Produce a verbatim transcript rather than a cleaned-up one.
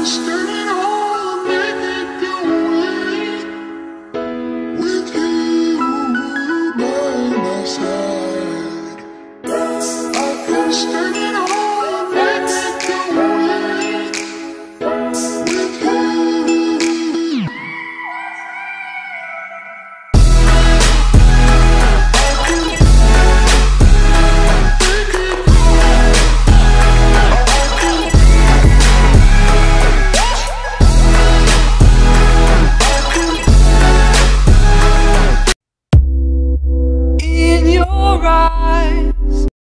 stand it all and make it go away. With you by my side, I can stand it all and make it go away. With you. In your eyes